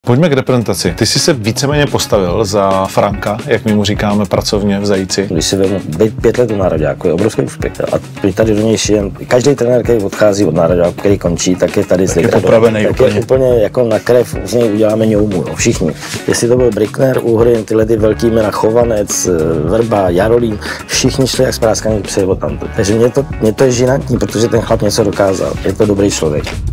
Pojďme k reprezentaci. Ty jsi se víceméně postavil za Franka, jak my mu říkáme pracovně v Zajíci. Když si vezmu být 5 let u nároďáku, je obrovský úspěch. A tady do něj šijem. Každý trenér, který odchází od nároďáku, který končí, tak je tady tak je popravený tak úplně. Je úplně jako na krev, z něj uděláme ňoumu, no, všichni. Jestli to byl Brickner, Uhrin, tyhle ty velký jména, Chovanec, Vrba, Jarolím, všichni šli jak spráskaný psy od tamtud. Takže mě to je žinantní, protože ten chlap něco dokázal. Je to dobrý člověk.